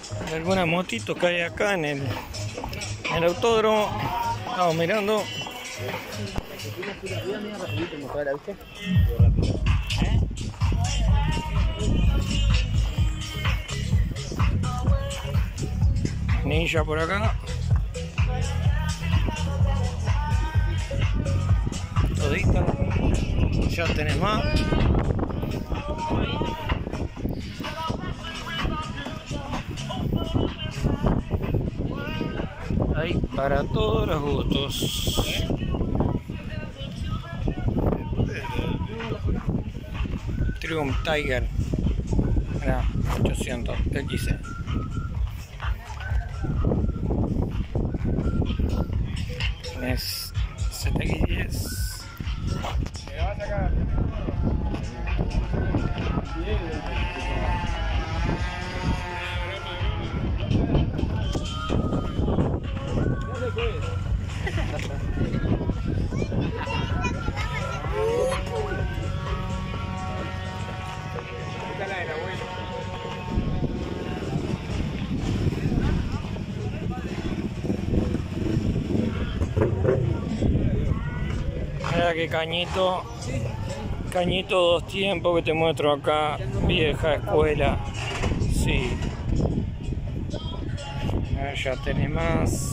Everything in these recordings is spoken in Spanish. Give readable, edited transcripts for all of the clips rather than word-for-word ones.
de algunas motitos que hay acá en el autódromo. Estamos mirando. Ninja por acá. Todita. Ya tenés más. Hay para todos los gustos. Triumph Tiger. Era 800 XC. Es ZX10. Mira que cañito dos tiempos que te muestro acá, vieja escuela, sí. Ya tenés más.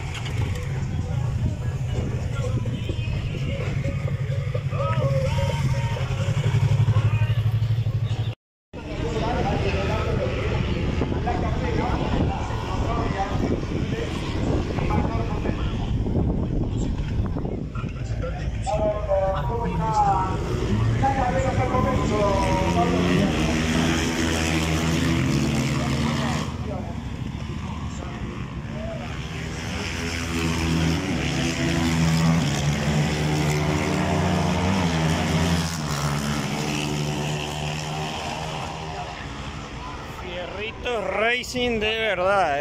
Fierrito Racing de verdad,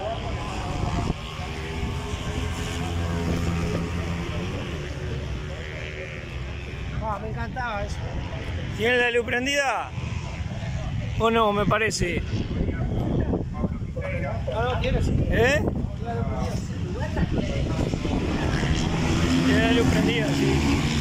Me encantaba eso. ¿Tiene la luz prendida? ¿O no? Me parece. No, tiene sí. Tiene la luz prendida, sí.